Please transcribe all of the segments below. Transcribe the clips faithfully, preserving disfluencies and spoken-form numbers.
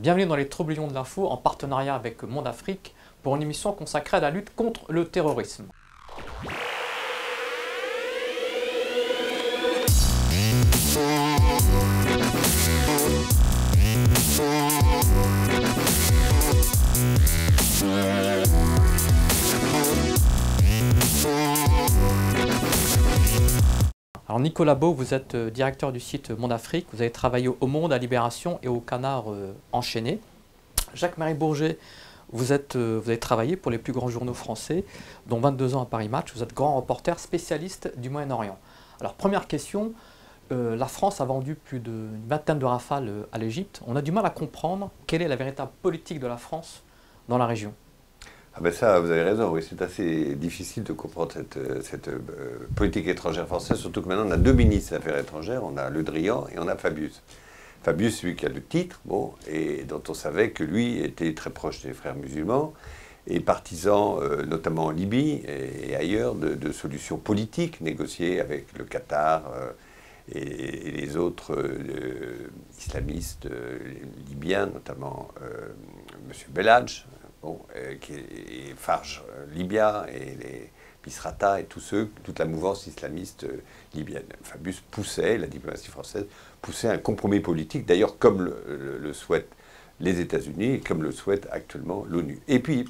Bienvenue dans les Tourbillons de l'info en partenariat avec Monde Afrique pour une émission consacrée à la lutte contre le terrorisme. Alors Nicolas Beau, vous êtes directeur du site Monde Afrique, vous avez travaillé au Monde, à Libération et au Canard euh, enchaîné. Jacques-Marie Bourget, vous, êtes, euh, vous avez travaillé pour les plus grands journaux français, dont vingt-deux ans à Paris Match, vous êtes grand reporter spécialiste du Moyen-Orient. Alors première question, euh, la France a vendu plus d'une vingtaine de rafales euh, à l'Égypte. On a du mal à comprendre quelle est la véritable politique de la France dans la région. Ah ben ça, vous avez raison, oui, c'est assez difficile de comprendre cette, cette euh, politique étrangère française, surtout que maintenant on a deux ministres des Affaires étrangères, on a Le Drian et on a Fabius. Fabius, celui qui a le titre, bon, et dont on savait que lui était très proche des frères musulmans et partisan, euh, notamment en Libye et, et ailleurs, de, de solutions politiques négociées avec le Qatar euh, et, et les autres euh, islamistes euh, libyens, notamment euh, M. Belhadj. Bon, euh, qui est, et Farj euh, Libya et les Misrata et tous ceux, toute la mouvance islamiste euh, libyenne. Fabius poussait, la diplomatie française poussait un compromis politique, d'ailleurs comme le, le, le souhaitent les États-Unis et comme le souhaite actuellement l'ONU. Et puis,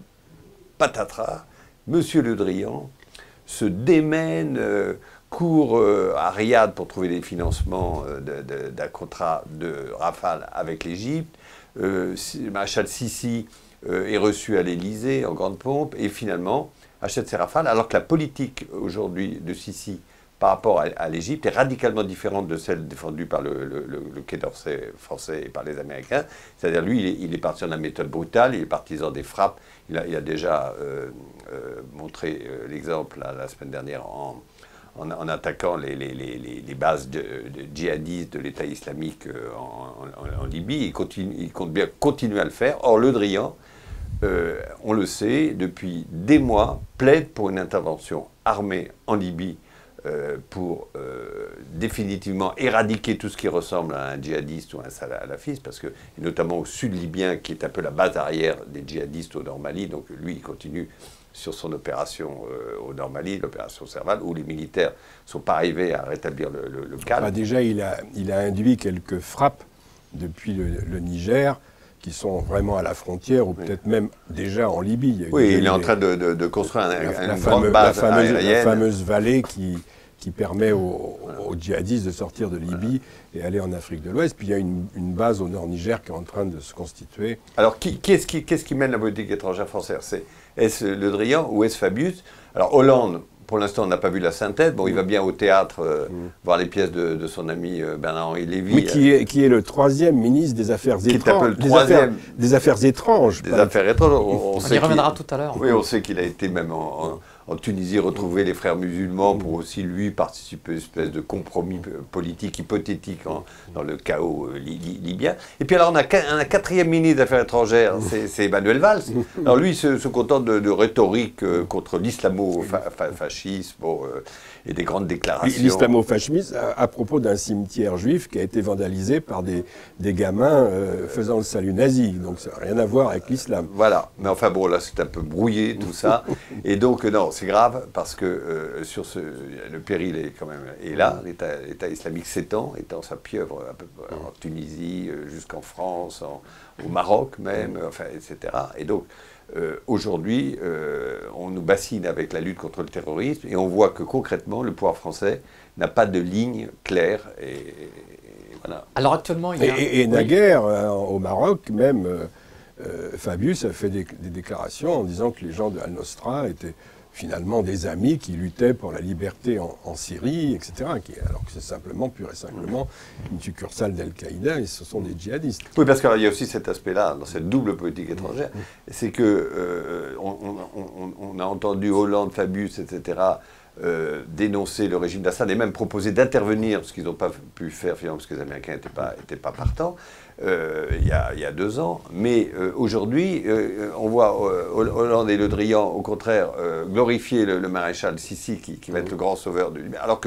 patatras, M. Le Drian se démène, euh, court euh, à Riyad pour trouver des financements euh, d'un contrat de Rafale avec l'Égypte. Euh, Maréchal Sissi Euh, est reçu à l'Élysée en grande pompe et finalement achète ses rafales, alors que la politique aujourd'hui de Sissi par rapport à, à l'Égypte est radicalement différente de celle défendue par le, le, le, le Quai d'Orsay français et par les Américains. C'est-à-dire lui, il est, il est partisan de la méthode brutale, il est partisan des frappes. Il a, il a déjà euh, euh, montré euh, l'exemple la, la semaine dernière en, en, en attaquant les, les, les, les bases de, de djihadistes de l'État islamique en, en, en Libye. Il, continue, il compte bien continuer à le faire. Or, Le Drian, Euh, on le sait, depuis des mois, plaide pour une intervention armée en Libye euh, pour euh, définitivement éradiquer tout ce qui ressemble à un djihadiste ou à un salafiste, parce que, et notamment au sud libyen, qui est un peu la base arrière des djihadistes au nord Mali, donc lui, il continue sur son opération euh, au nord Mali, l'opération Serval, où les militaires ne sont pas arrivés à rétablir le, le, le calme. Bah déjà, il a, il a induit quelques frappes depuis le, le Niger, qui sont vraiment à la frontière, ou peut-être oui. même déjà en Libye. Oui, il est en train de, de, de construire un, la, une la grande fameuse, base la fameuse, aérienne. La fameuse vallée qui, qui permet aux, aux djihadistes de sortir de Libye voilà. et aller en Afrique de l'Ouest. Puis il y a une, une base au nord Niger qui est en train de se constituer. Alors, qui, qui est-ce qui, qu'est-ce qui mène la politique étrangère française? C'est, est-ce Le Drian ou est-ce Fabius? Alors, Hollande, pour l'instant, on n'a pas vu la synthèse. Bon, mmh. il va bien au théâtre euh, mmh. voir les pièces de, de son ami euh, Bernard-Henri Lévy. Oui, qui est, qui est le troisième ministre des Affaires qui étranges. Est un peu le troisième. Des affaires, des affaires étranges. Des affaires étranges. On, on, on sait y reviendra tout à l'heure. Oui, on sait qu'il a été même en, en, en Tunisie retrouver les frères musulmans pour aussi, lui, participer à une espèce de compromis politique hypothétique en, dans le chaos euh, li, li, libyen. Et puis alors, on a un, un quatrième ministre des Affaires étrangères, c'est Emmanuel Valls. Alors lui, il se, se contente de, de rhétorique euh, contre l'islamo-fascisme bon, euh, et des grandes déclarations. L'islamo-fascisme à, à propos d'un cimetière juif qui a été vandalisé par des, des gamins euh, faisant le salut nazi. Donc ça n'a rien à voir avec l'islam. Voilà. Mais enfin bon, là, c'est un peu brouillé tout ça. Et donc, non, c'est grave parce que euh, sur ce, le péril est quand même est là. L'État islamique s'étend, étend sa pieuvre un peu, en Tunisie, jusqu'en France, en, au Maroc même, enfin, et cetera. Et donc, euh, aujourd'hui, euh, on nous bassine avec la lutte contre le terrorisme et on voit que concrètement, le pouvoir français n'a pas de ligne claire. Et, et voilà. Alors actuellement, il y a... Et, et, et naguère, oui. euh, au Maroc, même, euh, euh, Fabius a fait des, des déclarations en disant que les gens de Al-Nosra étaient finalement des amis qui luttaient pour la liberté en, en Syrie, et cetera. Qui, alors que c'est simplement, pur et simplement, une succursale d'Al-Qaïda et ce sont des djihadistes. Oui, parce qu'il y a aussi cet aspect-là, dans cette double politique étrangère, c'est que euh, on, on, on a entendu Hollande, Fabius, et cetera, euh, dénoncer le régime d'Assad et même proposer d'intervenir, ce qu'ils n'ont pas pu faire finalement parce que les Américains n'étaient pas, étaient pas partants, euh, il, y a, il y a deux ans. Mais euh, aujourd'hui, euh, on voit euh, Hollande et Le Drian, au contraire, euh, glorifier le, le maréchal Sissi, qui, qui va être le grand sauveur du Libye, alors que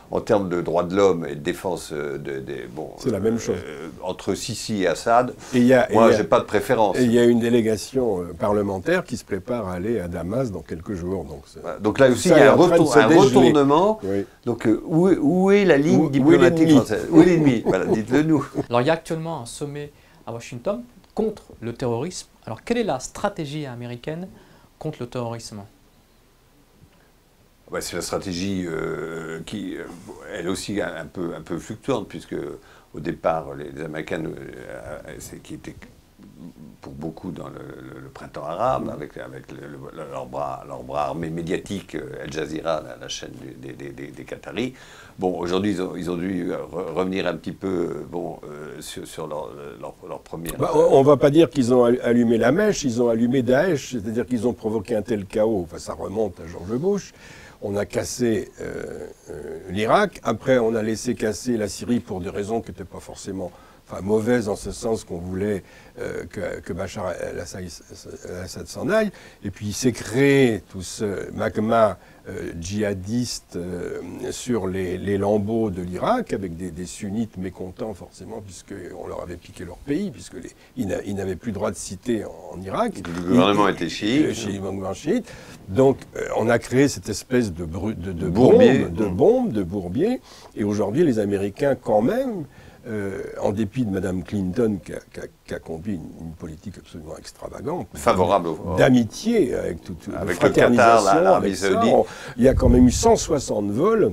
en termes de droits de l'homme et de défense de, de, de bon, c'est la même chose. Euh, entre Sisi et Assad, et y a, moi, je n'ai pas de préférence. Et il y a une délégation euh, parlementaire qui se prépare à aller à Damas dans quelques jours. Donc, voilà. Donc là aussi, il y a un, retour, un retournement. Oui. Donc euh, où, est, où est la ligne où, diplomatique où française? Où est l'ennemi? Voilà, dites-le nous. Alors il y a actuellement un sommet à Washington contre le terrorisme. Alors quelle est la stratégie américaine contre le terrorisme? Ouais, c'est la stratégie euh, qui, euh, elle aussi, un, un, peu, un peu fluctuante, puisque au départ, les, les Américains, euh, c'est, qui étaient pour beaucoup dans le, le, le printemps arabe, avec, avec le, le, leur, bras, leur bras armé médiatique, Al Jazeera, la, la chaîne des, des, des, des Qataris. Bon, aujourd'hui, ils ont, ils ont dû re revenir un petit peu bon, euh, sur, sur leur, leur, leur première... Bah, on ne va pas dire qu'ils ont allumé la mèche, ils ont allumé Daesh, c'est-à-dire qu'ils ont provoqué un tel chaos. Enfin, ça remonte à George Bush. On a cassé euh, euh, l'Irak, après on a laissé casser la Syrie pour des raisons qui n'étaient pas forcément enfin, mauvaises, en ce sens qu'on voulait euh, que, que Bachar el-Assad s'en aille. Et puis il s'est créé tout ce magma euh, djihadiste euh, sur les, les lambeaux de l'Irak, avec des, des sunnites mécontents forcément, puisqu'on leur avait piqué leur pays, puisque les, ils n'avaient plus droit de citer en, en Irak. Le gouvernement était chiite. Le gouvernement chiite. Donc euh, on a créé cette espèce de, de, de bombe, de bombe, de bourbier, et aujourd'hui les Américains quand même, Euh, en dépit de Mme Clinton, qui a, qui a, qui a conduit une, une politique absolument extravagante, favorable au... d'amitié avec toute avec le Qatar, l'Arabie Saoudite. Il y a quand même eu cent soixante vols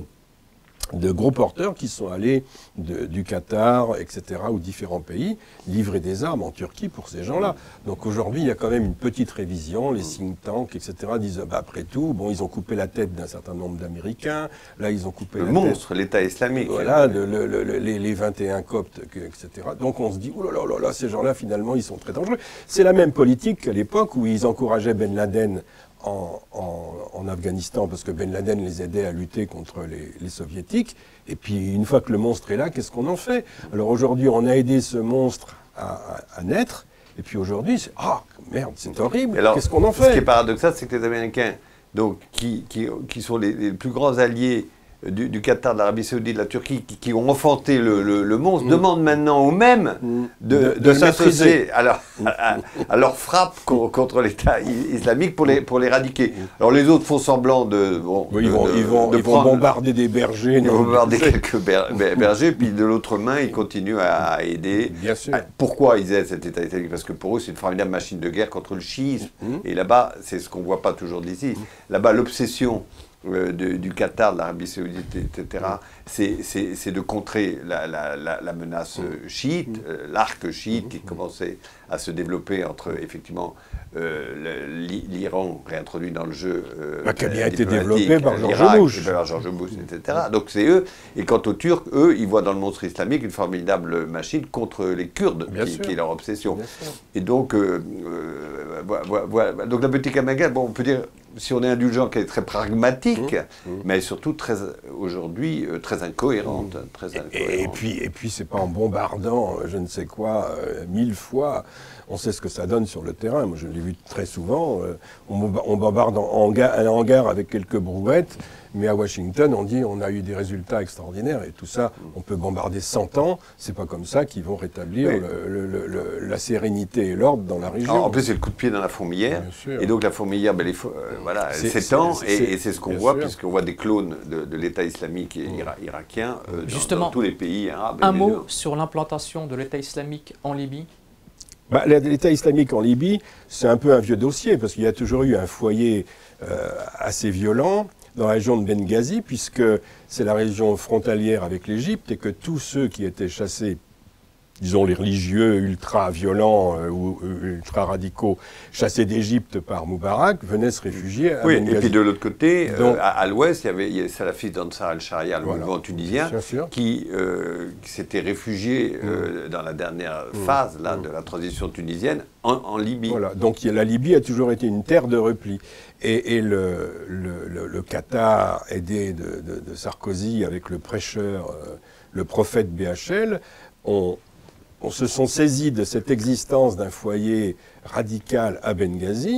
de gros porteurs qui sont allés de, du Qatar, et cetera, ou différents pays, livrer des armes en Turquie pour ces gens-là. Donc aujourd'hui, il y a quand même une petite révision. Les think tanks, et cetera, disent, bah, après tout, bon, ils ont coupé la tête d'un certain nombre d'Américains. Là, ils ont coupé le la monstre, tête... l'État islamique. Voilà, le, le, le, les, les vingt et un coptes, et cetera. Donc on se dit, oh là là là là, ces gens-là, finalement, ils sont très dangereux. C'est la même politique qu'à l'époque où ils encourageaient Ben Laden En, en, en Afghanistan, parce que Ben Laden les aidait à lutter contre les, les soviétiques. Et puis, une fois que le monstre est là, qu'est-ce qu'on en fait? Alors aujourd'hui, on a aidé ce monstre à, à, à naître. Et puis aujourd'hui, c'est ah merde, c'est horrible. Qu'est-ce qu'on en fait? Ce qui est paradoxal, c'est que les Américains, donc, qui, qui, qui sont les, les plus grands alliés du, du Qatar, de l'Arabie Saoudite, de la Turquie, qui, qui ont enfanté le, le, le monstre, mmh. demandent maintenant aux mêmes mmh. de, de, de s'associer à, leur, à, à leur frappe contre l'État islamique pour les, pour l'éradiquer. Alors les autres font semblant de... Bon, oui, de, ils vont, de, ils vont, de ils vont bombarder des bergers. Ils vont bombarder quelques ber, ber, bergers, puis de l'autre main, ils continuent à aider. Bien sûr. Pourquoi ils aident cet État islamique? Parce que pour eux, c'est une formidable machine de guerre contre le chiisme. Mmh. Et là-bas, c'est ce qu'on ne voit pas toujours d'ici. Mmh. Là-bas, l'obsession... Euh, de, du Qatar, de l'Arabie Saoudite, et cetera, c'est de contrer la, la, la, la menace chiite, euh, l'arc chiite qui commençait à se développer entre, effectivement, euh, l'Iran réintroduit dans le jeu. Euh, bah, qui a bien été développé par George Bush. Par George Bush, et cetera. Donc c'est eux. Et quant aux Turcs, eux, ils voient dans le monstre islamique une formidable machine contre les Kurdes, qui, qui est leur obsession. Et donc, euh, euh, voilà, voilà. Donc la politique américaine, bon, on peut dire, si on est indulgent, qu'elle est très pragmatique, mmh, mmh. mais surtout très aujourd'hui euh, très incohérente, mmh. très incohérente. Et, et puis, et puis c'est pas en bombardant, je ne sais quoi, euh, mille fois. On sait ce que ça donne sur le terrain. Moi, je l'ai vu très souvent. Euh, on, on bombarde en hangar, un hangar avec quelques brouettes, mais à Washington, on dit on a eu des résultats extraordinaires. Et tout ça, on peut bombarder cent ans. C'est pas comme ça qu'ils vont rétablir oui. le, le, le, la sérénité et l'ordre dans la région. Alors, en plus, c'est le coup de pied dans la fourmilière. Et donc, la fourmilière, ben, les, euh, voilà, elle s'étend. Et c'est ce qu'on voit, puisqu'on voit des clones de, de l'État islamique et ira, irakien euh, dans, dans tous les pays arabes. Un mot sur l'implantation de l'État islamique en Libye. Bah, l'État islamique en Libye, c'est un peu un vieux dossier, parce qu'il y a toujours eu un foyer euh, assez violent dans la région de Benghazi, puisque c'est la région frontalière avec l'Égypte, et que tous ceux qui étaient chassés, disons les religieux ultra-violents euh, ou euh, ultra-radicaux, chassés d'Égypte par Moubarak, venaient se réfugier à oui, Benghazi. Et puis de l'autre côté, Donc, euh, à, à l'ouest, il y avait les salafistes d'Ansar al-Sharia, le voilà, mouvement tunisien, qui, euh, qui s'était réfugié euh, mmh. dans la dernière mmh. phase là, mmh. de la transition tunisienne en, en Libye. Voilà. Donc la Libye a toujours été une terre de repli. Et, et le, le, le, le Qatar, aidé de, de, de Sarkozy avec le prêcheur, euh, le prophète B H L, ont on se sont saisis de cette existence d'un foyer radical à Benghazi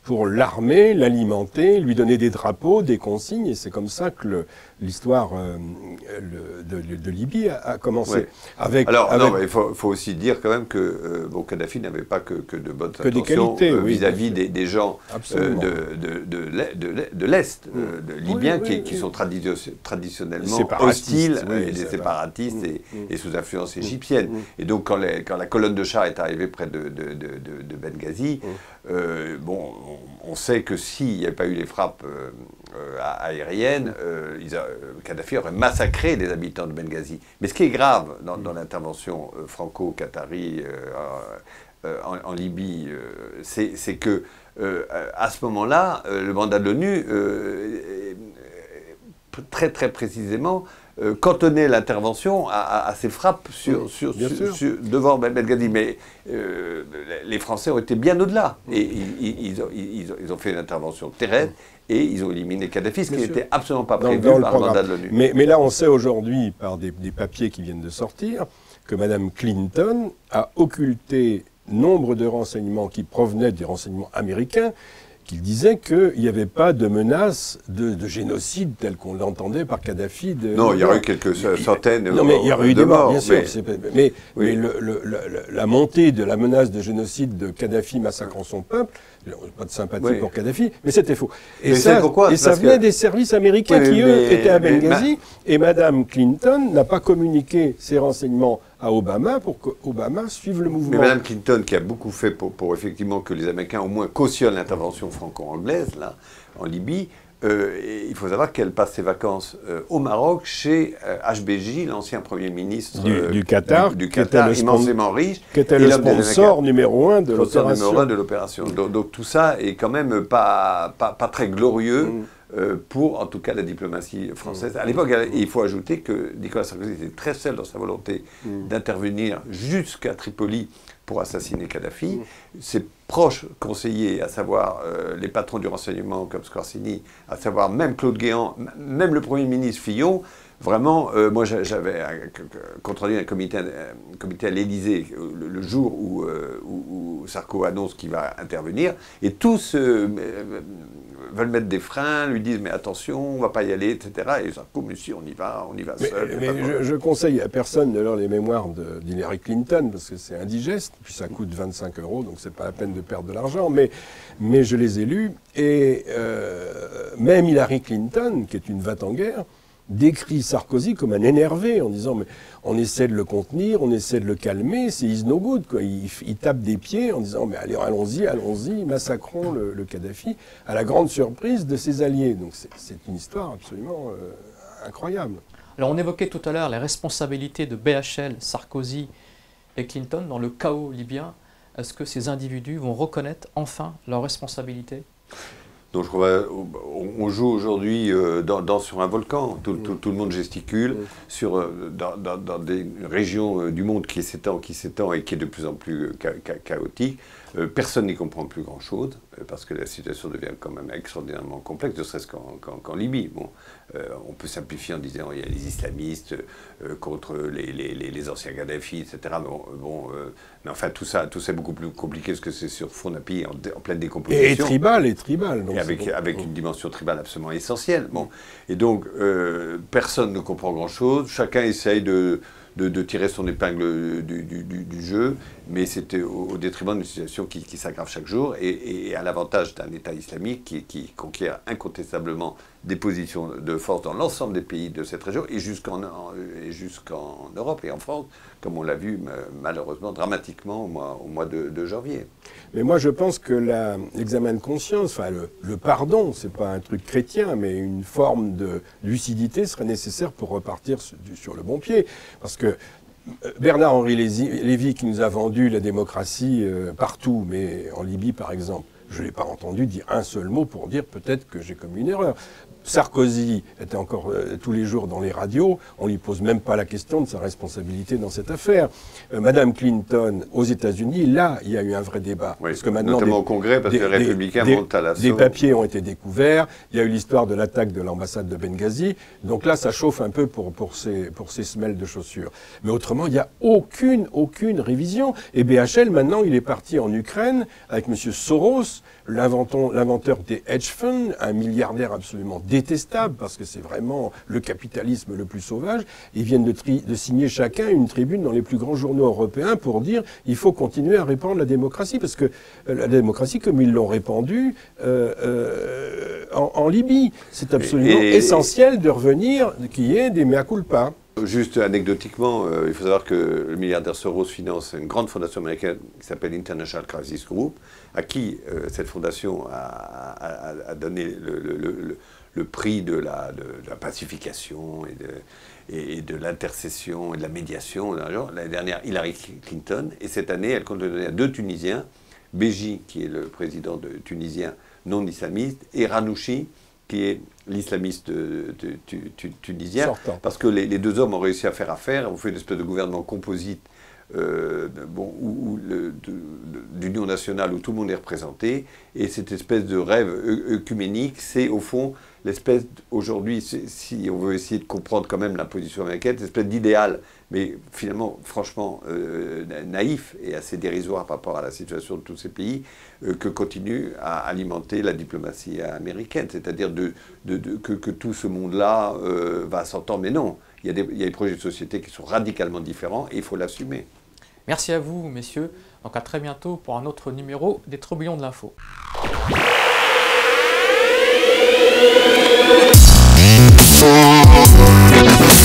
pour l'armer, l'alimenter, lui donner des drapeaux, des consignes, et c'est comme ça que l'histoire euh, de, de, de Libye a, a commencé. Ouais. Avec, Alors, avec... non, il faut, faut aussi dire quand même que euh, bon, Kadhafi n'avait pas que, que de bonnes que intentions vis-à-vis oui, des, des gens euh, de, de, de, de l'Est, euh, de Libyens, oui, oui, qui, qui oui. sont tradition, traditionnellement hostiles oui, et des séparatistes mmh, et, mmh. et sous influence égyptienne. Mmh. Et donc, quand, les, quand la colonne de chars est arrivée près de, de, de, de, de Benghazi, mmh. euh, bon, on, on sait que s'il n'y avait pas eu les frappes euh, euh, aériennes, euh, ils a, Kadhafi aurait massacré les habitants de Benghazi. Mais ce qui est grave dans, dans l'intervention euh, franco-qatari euh, euh, en, en Libye, euh, c'est que euh, à ce moment-là, euh, le mandat de l'ONU, euh, très très précisément, euh, cantonnait l'intervention à, à, à ces frappes sur, oui, sur, sur, sur, devant Benghazi. Mais euh, les Français ont été bien au-delà. Et ils, ils, ils, ont, ils, ont, ils ont fait une intervention terrestre et ils ont éliminé Kadhafi, ce qui n'était absolument pas prévu dans, dans par le, le mandat de l'ONU. Mais, mais là, on sait aujourd'hui, par des, des papiers qui viennent de sortir, que Mme Clinton a occulté nombre de renseignements qui provenaient des renseignements américains, qu'il disait qu'il n'y avait pas de menace de, de génocide tel qu'on l'entendait par Kadhafi. De, non, il y aurait eu quelques centaines de morts. Non, mais il y aurait eu des morts, bien sûr. Mais, mais, oui. mais le, le, le, la montée de la menace de génocide de Kadhafi massacrant son peuple, pas de sympathie oui. pour Kadhafi, mais c'était faux. Et mais ça, pourquoi, et ça venait que... des services américains oui, qui, eux, mais, étaient à Benghazi. Et Mme Clinton n'a pas communiqué ses renseignements à Obama pour qu'Obama suive le mouvement. Mais Mme Clinton, qui a beaucoup fait pour, pour effectivement que les Américains au moins cautionnent l'intervention franco-anglaise, là, en Libye, euh, il faut savoir qu'elle passe ses vacances euh, au Maroc chez euh, H B J, l'ancien Premier ministre du, euh, du Qatar, du, du Qatar immensément riche. Qui était le sponsor numéro un de l'opération. numéro un de l'opération. Donc, donc tout ça est quand même pas, pas, pas très glorieux. Mm. Euh, pour, en tout cas, la diplomatie française. À l'époque, il faut ajouter que Nicolas Sarkozy était très seul dans sa volonté mmh. d'intervenir jusqu'à Tripoli pour assassiner Kadhafi. Mmh. Ses proches conseillers, à savoir euh, les patrons du renseignement comme Scorsini, à savoir même Claude Guéant, même le Premier ministre Fillon, vraiment, euh, moi j'avais contrôlé un comité, un comité à l'Élysée le, le jour où, euh, où, où Sarko annonce qu'il va intervenir, et tous euh, veulent mettre des freins, lui disent mais attention, on ne va pas y aller, et cetera. Et Sarko, mais si, on y va, on y va mais, seul. Mais je, je conseille à personne de lire les mémoires d'Hillary Clinton, parce que c'est indigeste, puis ça coûte vingt-cinq euros, donc c'est pas la peine de perdre de l'argent, mais, mais je les ai lus, et euh, même Hillary Clinton, qui est une va t en guerre, décrit Sarkozy comme un énervé en disant mais on essaie de le contenir, on essaie de le calmer, c'est is no good quoi. Il, il tape des pieds en disant mais allez allons-y, allons-y, massacrons le, le Kadhafi à la grande surprise de ses alliés. Donc c'est une histoire absolument euh, incroyable. Alors on évoquait tout à l'heure les responsabilités de B H L, Sarkozy et Clinton dans le chaos libyen. Est-ce que ces individus vont reconnaître enfin leurs responsabilités ? Donc je crois on joue aujourd'hui euh, dans, dans, sur un volcan, tout, tout, tout le monde gesticule, sur, euh, dans, dans, dans des régions euh, du monde qui s'étend, qui s'étend et qui est de plus en plus euh, cha cha chaotique. Euh, personne n'y comprend plus grand-chose, euh, parce que la situation devient quand même extraordinairement complexe, ne serait-ce qu'en qu'en, qu'en Libye. Bon, euh, on peut simplifier en disant qu'il y a les islamistes euh, contre les, les, les, les anciens Kadhafi, et cetera. Bon, bon, euh, mais enfin, tout ça, tout ça est beaucoup plus compliqué, parce que c'est sur fond d'un pays en, en pleine décomposition. Et, et tribal, et tribal. Donc et avec, bon. avec une dimension tribale absolument essentielle. Bon. Et donc, euh, personne ne comprend grand-chose, chacun essaye de... De, de tirer son épingle du, du, du, du jeu, mais c'était au, au détriment d'une situation qui, qui s'aggrave chaque jour et, et à l'avantage d'un État islamique qui, qui conquiert incontestablement des positions de force dans l'ensemble des pays de cette région et jusqu'en jusqu'en Europe et en France, comme on l'a vu malheureusement dramatiquement au mois, au mois de, de janvier. Mais moi je pense que l'examen de conscience, enfin le, le pardon, c'est pas un truc chrétien, mais une forme de lucidité serait nécessaire pour repartir sur, sur le bon pied. Parce que Bernard-Henri Lévy, qui nous a vendu la démocratie euh, partout, mais en Libye par exemple, je ne l'ai pas entendu dire un seul mot pour dire peut-être que j'ai commis une erreur. Sarkozy était encore euh, tous les jours dans les radios, on ne lui pose même pas la question de sa responsabilité dans cette affaire. Euh, Madame Clinton, aux États-Unis, là, il y a eu un vrai débat. Oui, parce que maintenant, notamment des, au Congrès, parce des, que les Républicains des, montent à l'assaut. Des papiers ont été découverts, il y a eu l'histoire de l'attaque de l'ambassade de Benghazi, donc là, ça chauffe un peu pour, pour, ces, pour ces semelles de chaussures. Mais autrement, il n'y a aucune, aucune révision. Et B H L, maintenant, il est parti en Ukraine avec M. Soros, l'inventeur des hedge funds, un milliardaire absolument détestable, parce que c'est vraiment le capitalisme le plus sauvage. Ils viennent de, tri, de signer chacun une tribune dans les plus grands journaux européens pour dire il faut continuer à répandre la démocratie, parce que euh, la démocratie, comme ils l'ont répandue euh, euh, en, en Libye, c'est absolument et, et, essentiel de revenir, qu'il y ait des mea culpa. Juste anecdotiquement, euh, il faut savoir que le milliardaire Soros finance une grande fondation américaine qui s'appelle International Crisis Group, à qui euh, cette fondation a, a, a donné le, le, le, le prix de la, de, de la pacification et de, et, et de l'intercession et de la médiation. L'année dernière, Hillary Clinton, et cette année, elle compte le donner à deux Tunisiens, Béji, qui est le président de, tunisien non islamiste, et Ranouchi, qui est l'islamiste tunisien, Sortant. Parce que les, les deux hommes ont réussi à faire affaire, ont fait une espèce de gouvernement composite euh, bon, où, où d'union nationale où tout le monde est représenté, et cette espèce de rêve œcuménique, c'est au fond l'espèce, aujourd'hui, si on veut essayer de comprendre quand même la position américaine, cette espèce d'idéal, mais finalement, franchement, euh, naïf et assez dérisoire par rapport à la situation de tous ces pays, euh, que continue à alimenter la diplomatie américaine. C'est-à-dire de, de, de, que, que tout ce monde-là euh, va s'entendre. Mais non, il y, a des, il y a des projets de société qui sont radicalement différents et il faut l'assumer. Merci à vous, messieurs. Donc à très bientôt pour un autre numéro des Tourbillons de l'info. We'll be right back.